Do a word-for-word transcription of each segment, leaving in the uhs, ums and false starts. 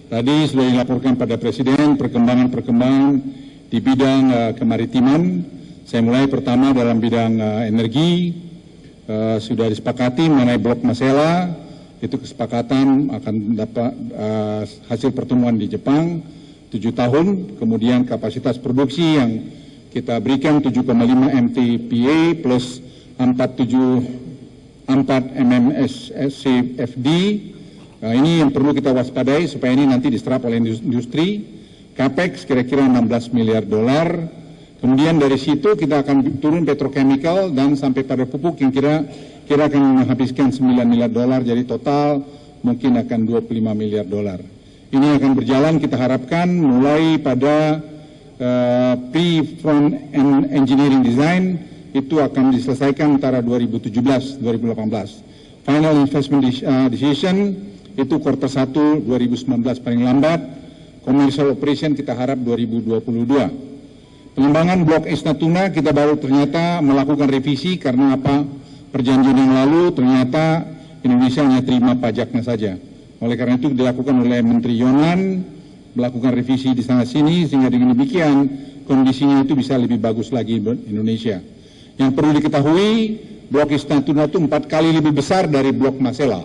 Tadi sudah dilaporkan pada Presiden perkembangan-perkembangan di bidang uh, kemaritiman. Saya mulai pertama dalam bidang uh, energi, uh, sudah disepakati mengenai blok Masela, itu kesepakatan akan dapat uh, hasil pertemuan di Jepang tujuh tahun, kemudian kapasitas produksi yang kita berikan tujuh koma lima M T P A plus empat puluh tujuh empat M M S C F D. Nah, ini yang perlu kita waspadai supaya ini nanti diserap oleh industri. Capex kira-kira enam belas miliar dolar. Kemudian dari situ kita akan turun petrochemical dan sampai pada pupuk yang kira kira akan menghabiskan sembilan miliar dolar. Jadi total mungkin akan dua puluh lima miliar dolar. Ini akan berjalan kita harapkan mulai pada uh, pre-front engineering design itu akan diselesaikan antara dua ribu tujuh belas dua ribu delapan belas. Final investment decision itu kuartal satu dua ribu sembilan belas paling lambat. Commercial operation kita harap dua ribu dua puluh dua. Pengembangan blok East Natuna kita baru ternyata melakukan revisi karena apa? Perjanjian yang lalu ternyata Indonesia hanya terima pajaknya saja. Oleh karena itu dilakukan oleh Menteri Yonan, melakukan revisi di sana sini sehingga dengan demikian kondisinya itu bisa lebih bagus lagi buat Indonesia. Yang perlu diketahui, blok East Natuna itu empat kali lebih besar dari blok Masela.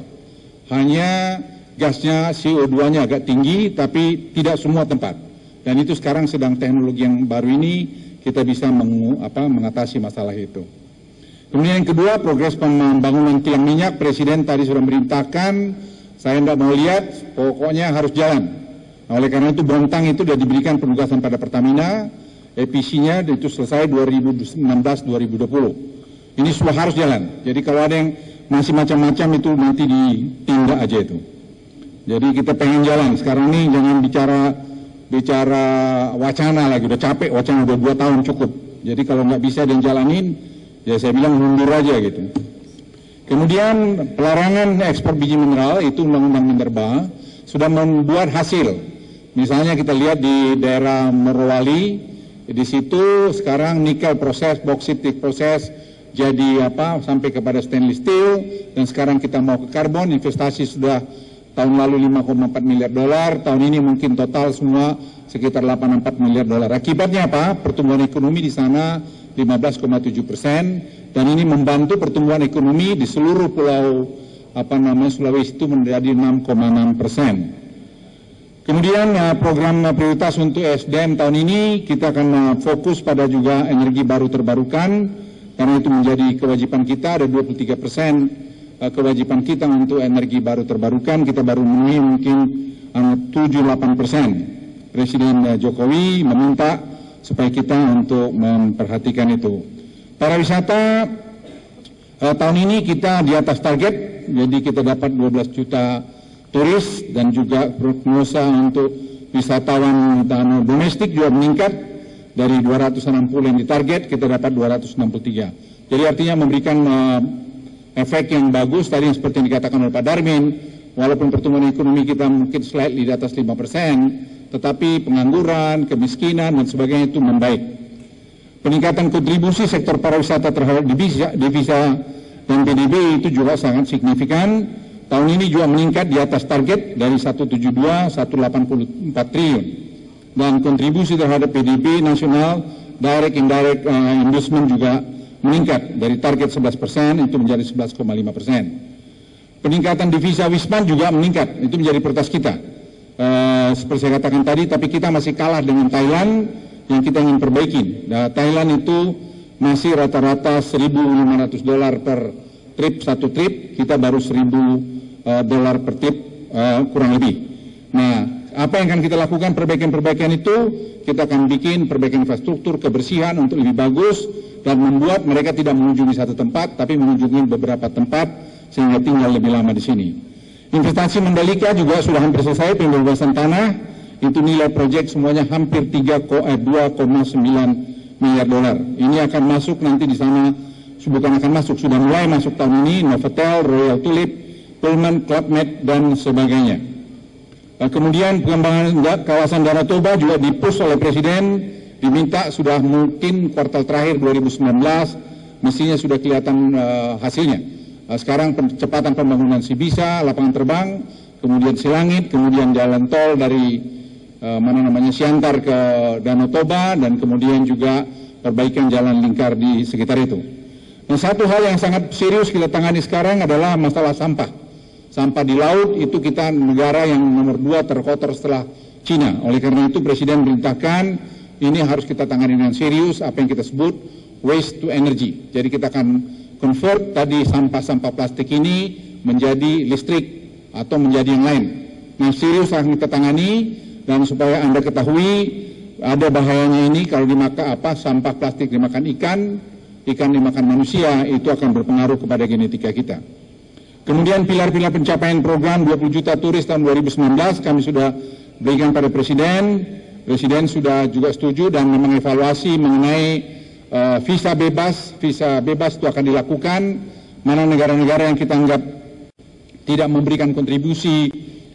Hanya gasnya C O dua nya agak tinggi, tapi tidak semua tempat. Dan itu sekarang sedang teknologi yang baru ini kita bisa meng, apa, mengatasi masalah itu. Kemudian yang kedua, progres pembangunan kilang minyak. Presiden tadi sudah merintahkan, saya tidak mau lihat, pokoknya harus jalan. Nah, oleh karena itu Bontang itu sudah diberikan penugasan pada Pertamina, E P C-nya itu selesai dua ribu enam belas dua ribu dua puluh. Ini sudah harus jalan. Jadi kalau ada yang masih macam-macam itu nanti ditindak aja itu. Jadi kita pengen jalan. Sekarang ini jangan bicara bicara wacana lagi. Udah capek wacana, udah dua tahun cukup. Jadi kalau nggak bisa dan jalanin, ya saya bilang mundur aja gitu. Kemudian pelarangan ekspor biji mineral itu Undang-Undang Minerba sudah membuat hasil. Misalnya kita lihat di daerah Morowali, di situ sekarang nikel proses, boksit proses jadi apa sampai kepada stainless steel, dan sekarang kita mau ke karbon. Investasi sudah tahun lalu lima koma empat miliar dolar, tahun ini mungkin total semua sekitar delapan puluh empat miliar dolar. Akibatnya apa? Pertumbuhan ekonomi di sana lima belas koma tujuh persen, dan ini membantu pertumbuhan ekonomi di seluruh pulau apa namanya Sulawesi itu menjadi enam koma enam persen. Kemudian program prioritas untuk S D M tahun ini kita akan fokus pada juga energi baru terbarukan, karena itu menjadi kewajiban kita. Ada dua puluh tiga persen kewajiban kita untuk energi baru terbarukan, kita baru memenuhi mungkin tujuh delapan persen. Presiden Jokowi meminta supaya kita untuk memperhatikan itu. Pariwisata eh, tahun ini kita di atas target, jadi kita dapat dua belas juta turis, dan juga prognosa untuk wisatawan domestik juga meningkat dari dua ratus enam puluh yang ditarget, kita dapat dua ratus enam puluh tiga. Jadi artinya memberikan uh, efek yang bagus tadi yang seperti yang dikatakan oleh Pak Darmin, walaupun pertumbuhan ekonomi kita mungkin slightly di atas lima persen, tetapi pengangguran, kemiskinan, dan sebagainya itu membaik. Peningkatan kontribusi sektor pariwisata terhadap devisa, devisa dan P D B itu juga sangat signifikan. Tahun ini juga meningkat di atas target dari seratus tujuh puluh dua ke seratus delapan puluh empat triliun. Dan kontribusi terhadap P D B nasional, direct indirect uh, investment juga meningkat dari target sebelas persen itu menjadi sebelas koma lima persen. Peningkatan devisa Wisman juga meningkat, itu menjadi prioritas kita. Uh, seperti saya katakan tadi, tapi kita masih kalah dengan Thailand yang kita ingin perbaikin. Nah, Thailand itu masih rata-rata seribu lima ratus dolar per trip, satu trip, kita baru seribu uh, dolar per trip uh, kurang lebih. Nah, apa yang akan kita lakukan perbaikan-perbaikan itu, kita akan bikin perbaikan infrastruktur, kebersihan untuk lebih bagus, dan membuat mereka tidak mengunjungi satu tempat, tapi mengunjungi beberapa tempat, sehingga tinggal lebih lama di sini. Investasi Mandalika juga sudah hampir selesai, pembebasan tanah, itu nilai proyek semuanya hampir dua koma sembilan miliar dolar. Ini akan masuk nanti di sana, bukan akan masuk, sudah mulai masuk tahun ini, Novotel, Royal Tulip, Pullman, Club Med, dan sebagainya. Kemudian pengembangan kawasan Danau Toba juga dipush oleh Presiden, diminta sudah mungkin kuartal terakhir dua ribu sembilan belas, mestinya sudah kelihatan uh, hasilnya. Uh, sekarang percepatan pembangunan Sibisa, lapangan terbang, kemudian Silangit, kemudian jalan tol dari uh, mana namanya Siantar ke Danau Toba, dan kemudian juga perbaikan jalan lingkar di sekitar itu. Dan satu hal yang sangat serius kita tangani sekarang adalah masalah sampah. Sampah di laut itu kita negara yang nomor dua terkotor setelah Cina. Oleh karena itu Presiden merintahkan ini harus kita tangani dengan serius, apa yang kita sebut waste to energy. Jadi kita akan convert tadi sampah-sampah plastik ini menjadi listrik atau menjadi yang lain. Nah, serius akan kita tangani, dan supaya Anda ketahui ada bahayanya ini kalau dimakan apa sampah plastik dimakan ikan, ikan dimakan manusia, itu akan berpengaruh kepada genetika kita. Kemudian pilar-pilar pencapaian program dua puluh juta turis tahun dua ribu sembilan belas kami sudah berikan pada Presiden. Presiden sudah juga setuju dan mengevaluasi mengenai uh, visa bebas. Visa bebas itu akan dilakukan. Mana negara-negara yang kita anggap tidak memberikan kontribusi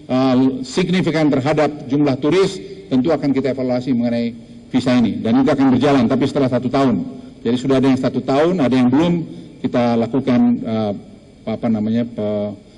uh, signifikan terhadap jumlah turis, tentu akan kita evaluasi mengenai visa ini. Dan itu akan berjalan, tapi setelah satu tahun. Jadi sudah ada yang satu tahun, ada yang belum, kita lakukan uh, apa namanya pe,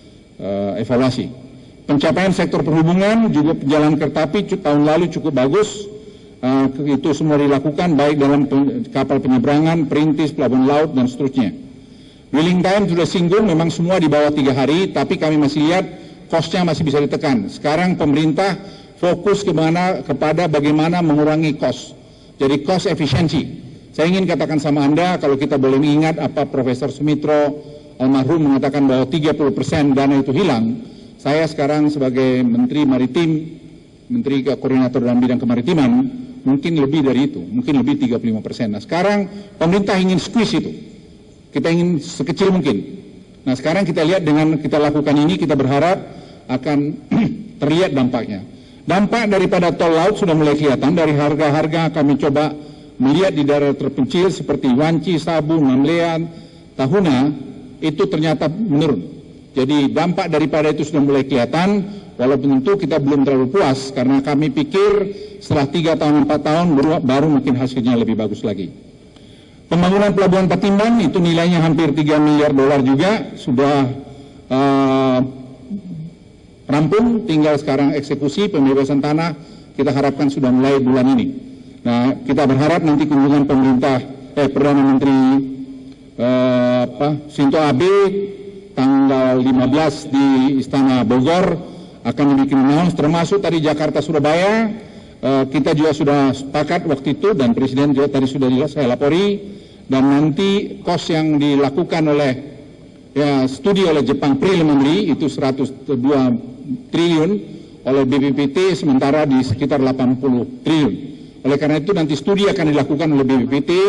uh, evaluasi. Pencapaian sektor perhubungan juga jalan kereta api tahun lalu cukup bagus. Uh, itu semua dilakukan baik dalam pen, kapal penyeberangan, perintis, pelabuhan laut dan seterusnya. Wheeling time sudah singgung, memang semua di bawah tiga hari, tapi kami masih lihat cost-nya masih bisa ditekan. Sekarang pemerintah fokus kemana, kepada bagaimana mengurangi cost. Jadi cost efisiensi. Saya ingin katakan sama Anda, kalau kita boleh mengingat apa Profesor Sumitro almarhum mengatakan bahwa tiga puluh persen dana itu hilang. Saya sekarang sebagai Menteri Maritim, Menteri Koordinator dalam bidang kemaritiman, mungkin lebih dari itu, mungkin lebih tiga puluh lima persen. Nah sekarang pemerintah ingin squeeze itu, kita ingin sekecil mungkin. Nah sekarang kita lihat dengan kita lakukan ini, kita berharap akan terlihat dampaknya. Dampak daripada tol laut sudah mulai kelihatan, dari harga-harga kami coba melihat di daerah terpencil seperti Wanci, Sabu, Namlean, Tahuna, itu ternyata menurun. Jadi dampak daripada itu sudah mulai kelihatan, walaupun tentu kita belum terlalu puas, karena kami pikir setelah tiga tahun, empat tahun baru, baru mungkin hasilnya lebih bagus lagi. Pembangunan Pelabuhan Patimban itu nilainya hampir tiga miliar dolar juga, sudah uh, rampung, tinggal sekarang eksekusi, pembebasan tanah, kita harapkan sudah mulai bulan ini. Nah, kita berharap nanti kunjungan pemerintah, eh, Perdana Menteri uh, apa, Shinzo Abe tanggal lima belas di Istana Bogor akan dibikin announce, termasuk tadi Jakarta Surabaya. Uh, kita juga sudah sepakat waktu itu, dan Presiden juga tadi sudah saya lapori, dan nanti kos yang dilakukan oleh ya studi oleh Jepang preliminary itu seratus dua triliun, oleh B P P T sementara di sekitar delapan puluh triliun. Oleh karena itu nanti studi akan dilakukan oleh B P P T,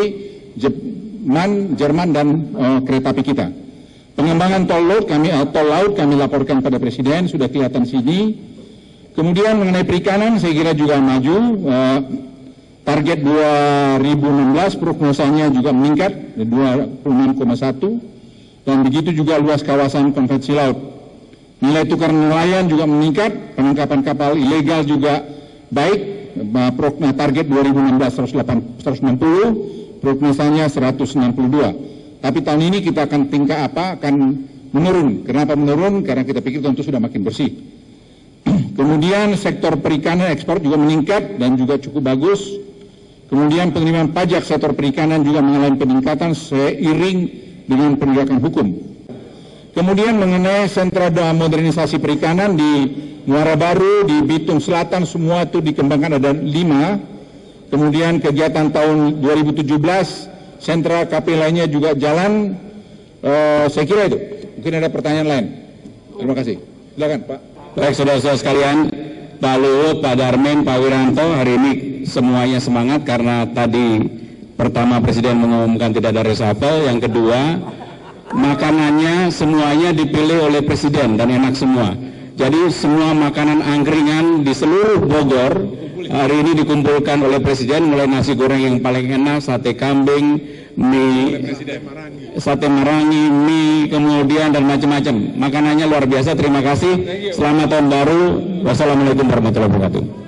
Jerman, Jerman dan uh, kereta api kita. Pengembangan tol laut kami, uh, tol laut kami laporkan pada Presiden, sudah kelihatan sini. Kemudian mengenai perikanan saya kira juga maju. Uh, target dua ribu enam belas prognosanya juga meningkat dua puluh enam koma satu, dan begitu juga luas kawasan konvensi laut. Nilai tukar nelayan juga meningkat, penangkapan kapal ilegal juga baik. Prognos target dua ribu enam belas seratus enam puluh, prognosanya seratus enam puluh dua. Tapi tahun ini kita akan tingkat apa akan menurun. Kenapa menurun? Karena kita pikir tentu sudah makin bersih. Kemudian sektor perikanan ekspor juga meningkat dan juga cukup bagus. Kemudian penerimaan pajak sektor perikanan juga mengalami peningkatan seiring dengan penegakan hukum. Kemudian mengenai sentra modernisasi perikanan di Muara Baru, di Bitung Selatan, semua itu dikembangkan, ada lima. Kemudian kegiatan tahun dua ribu tujuh belas, sentra K P lainnya juga jalan. Uh, saya kira itu. Mungkin ada pertanyaan lain. Terima kasih. Silakan Pak. Baik saudara-saudara sekalian, Pak Luhut, Pak Darmin, Pak Wiranto, hari ini semuanya semangat karena tadi pertama Presiden mengumumkan tidak ada reshuffle, yang kedua makanannya semuanya dipilih oleh Presiden dan enak semua. Jadi semua makanan angkringan di seluruh Bogor hari ini dikumpulkan oleh Presiden, mulai nasi goreng yang paling enak, sate kambing, mie, sate marangi, mie, kemudian dan macam-macam. Makanannya luar biasa. Terima kasih. Selamat tahun baru. Wassalamualaikum warahmatullahi wabarakatuh.